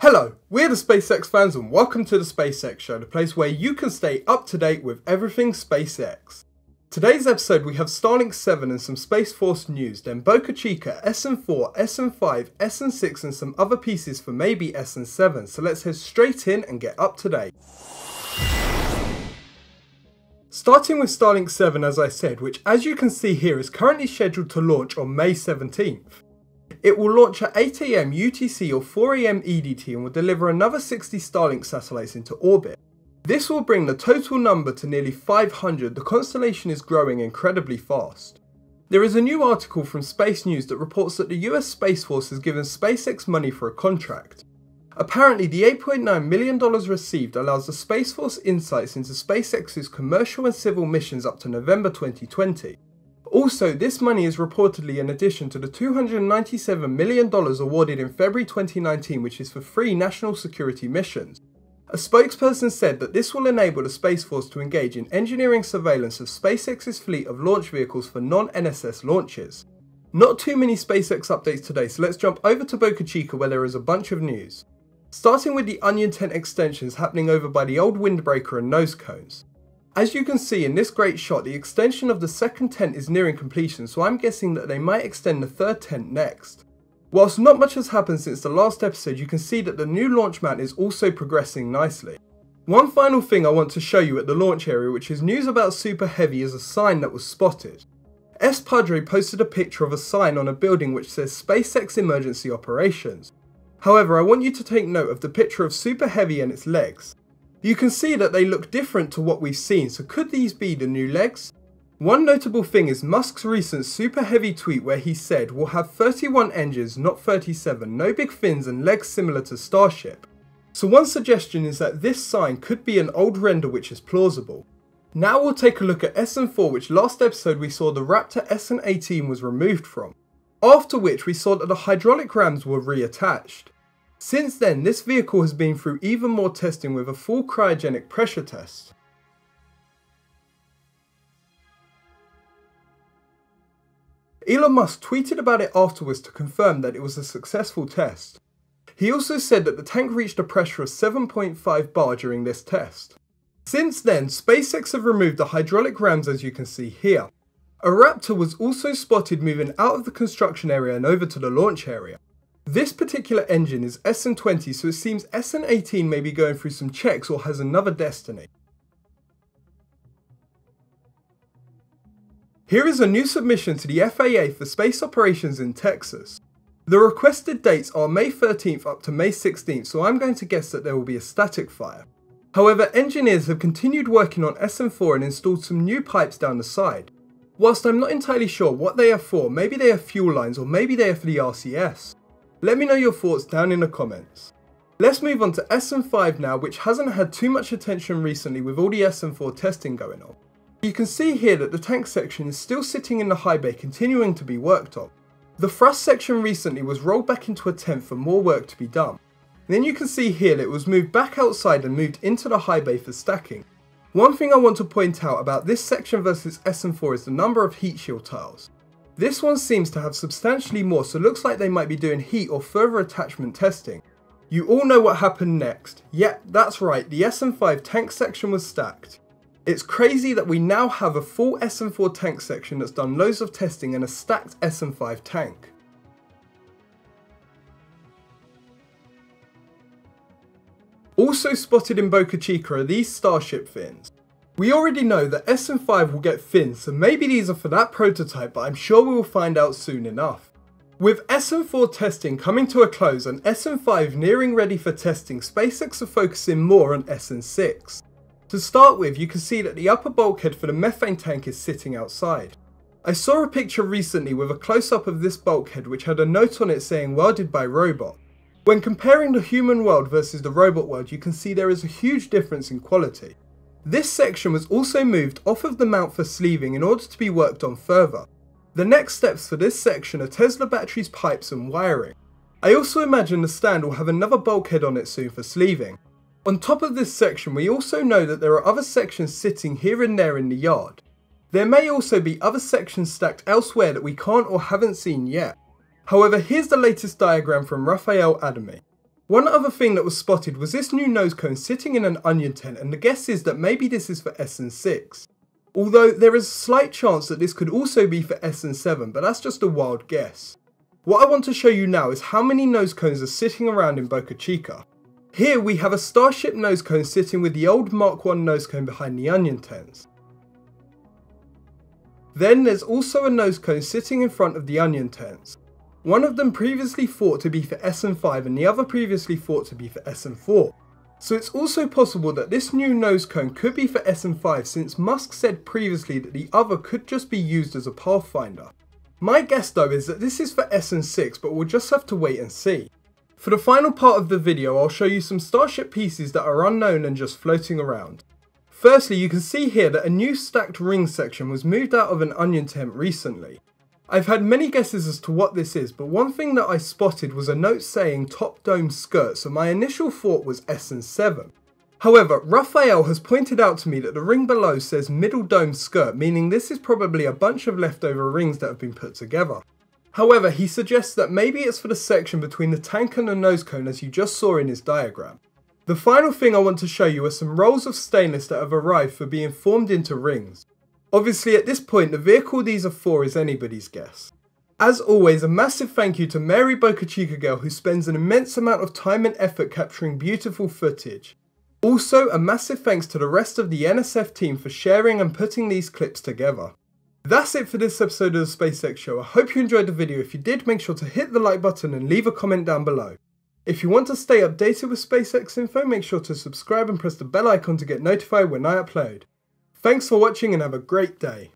Hello, we're the SpaceX fans and welcome to the SpaceX Show, the place where you can stay up to date with everything SpaceX. Today's episode we have Starlink 7 and some Space Force news, then Boca Chica, SN4, SN5, SN6 and some other pieces for maybe SN7, so let's head straight in and get up to date. Starting with Starlink 7 as I said, which as you can see here is currently scheduled to launch on May 17th. It will launch at 8 AM UTC or 4 AM EDT and will deliver another 60 Starlink satellites into orbit. This will bring the total number to nearly 500. The constellation is growing incredibly fast. There is a new article from Space News that reports that the US Space Force has given SpaceX money for a contract. Apparently the $8.9 million received allows the Space Force insights into SpaceX's commercial and civil missions up to November 2020. Also, this money is reportedly in addition to the $297 million awarded in February 2019, which is for 3 national security missions. A spokesperson said that this will enable the Space Force to engage in engineering surveillance of SpaceX's fleet of launch vehicles for non-NSS launches. Not too many SpaceX updates today, so let's jump over to Boca Chica where there is a bunch of news. Starting with the Onion tent extensions happening over by the old windbreaker and nose cones. As you can see in this great shot, the extension of the second tent is nearing completion, so I'm guessing that they might extend the third tent next. Whilst not much has happened since the last episode, you can see that the new launch mount is also progressing nicely. One final thing I want to show you at the launch area, which is news about Super Heavy, is a sign that was spotted. S Padre posted a picture of a sign on a building which says SpaceX Emergency Operations. However, I want you to take note of the picture of Super Heavy and its legs. You can see that they look different to what we've seen, so could these be the new legs? One notable thing is Musk's recent Super Heavy tweet where he said we'll have 31 engines, not 37, no big fins and legs similar to Starship. So one suggestion is that this sign could be an old render which is plausible. Now we'll take a look at SN4, which last episode we saw the Raptor SN18 was removed from. After which we saw that the hydraulic rams were reattached. Since then, this vehicle has been through even more testing with a full cryogenic pressure test. Elon Musk tweeted about it afterwards to confirm that it was a successful test. He also said that the tank reached a pressure of 7.5 bar during this test. Since then, SpaceX have removed the hydraulic rams as you can see here. A Raptor was also spotted moving out of the construction area and over to the launch area. This particular engine is SN20, so it seems SN18 may be going through some checks or has another destiny. Here is a new submission to the FAA for space operations in Texas. The requested dates are May 13th up to May 16th, so I'm going to guess that there will be a static fire. However, engineers have continued working on SN4 and installed some new pipes down the side. Whilst I'm not entirely sure what they are for, maybe they are fuel lines or maybe they are for the RCS. Let me know your thoughts down in the comments. Let's move on to SN5 now, which hasn't had too much attention recently with all the SN4 testing going on. You can see here that the tank section is still sitting in the high bay continuing to be worked on. The thrust section recently was rolled back into a tent for more work to be done. And then you can see here that it was moved back outside and moved into the high bay for stacking. One thing I want to point out about this section versus SN4 is the number of heat shield tiles. This one seems to have substantially more, so it looks like they might be doing heat or further attachment testing. You all know what happened next. Yeah, that's right, the SN5 tank section was stacked. It's crazy that we now have a full SN4 tank section that's done loads of testing and a stacked SN5 tank. Also spotted in Boca Chica are these Starship fins. We already know that SN5 will get fins, so maybe these are for that prototype, but I'm sure we will find out soon enough. With SN4 testing coming to a close and SN5 nearing ready for testing, SpaceX are focusing more on SN6. To start with, you can see that the upper bulkhead for the methane tank is sitting outside. I saw a picture recently with a close-up of this bulkhead which had a note on it saying welded by robot. When comparing the human world versus the robot world, you can see there is a huge difference in quality. This section was also moved off of the mount for sleeving in order to be worked on further. The next steps for this section are Tesla batteries, pipes and wiring. I also imagine the stand will have another bulkhead on it soon for sleeving. On top of this section, we also know that there are other sections sitting here and there in the yard. There may also be other sections stacked elsewhere that we can't or haven't seen yet. However, here's the latest diagram from Rafael Adami. One other thing that was spotted was this new nose cone sitting in an onion tent, and the guess is that maybe this is for Essen 6. Although there is a slight chance that this could also be for Essen 7, but that's just a wild guess. What I want to show you now is how many nose cones are sitting around in Boca Chica. Here we have a Starship nose cone sitting with the old Mark 1 nose cone behind the onion tents. Then there's also a nose cone sitting in front of the onion tents. One of them previously thought to be for Essen 5 and the other previously thought to be for Essen 4. So it's also possible that this new nose cone could be for Essen 5, since Musk said previously that the other could just be used as a pathfinder. My guess though is that this is for Essen 6, but we'll just have to wait and see. For the final part of the video, I'll show you some Starship pieces that are unknown and just floating around. Firstly, you can see here that a new stacked ring section was moved out of an onion tent recently. I've had many guesses as to what this is, but one thing that I spotted was a note saying top dome skirt, so my initial thought was Essen 7. However, Raphael has pointed out to me that the ring below says middle dome skirt, meaning this is probably a bunch of leftover rings that have been put together. However, he suggests that maybe it's for the section between the tank and the nose cone, as you just saw in his diagram. The final thing I want to show you are some rolls of stainless that have arrived for being formed into rings. Obviously at this point the vehicle these are for is anybody's guess. As always, a massive thank you to Mary Boca Chica Girl, who spends an immense amount of time and effort capturing beautiful footage. Also a massive thanks to the rest of the NSF team for sharing and putting these clips together. That's it for this episode of the SpaceX Show. I hope you enjoyed the video. If you did, make sure to hit the like button and leave a comment down below. If you want to stay updated with SpaceX info, make sure to subscribe and press the bell icon to get notified when I upload. Thanks for watching and have a great day.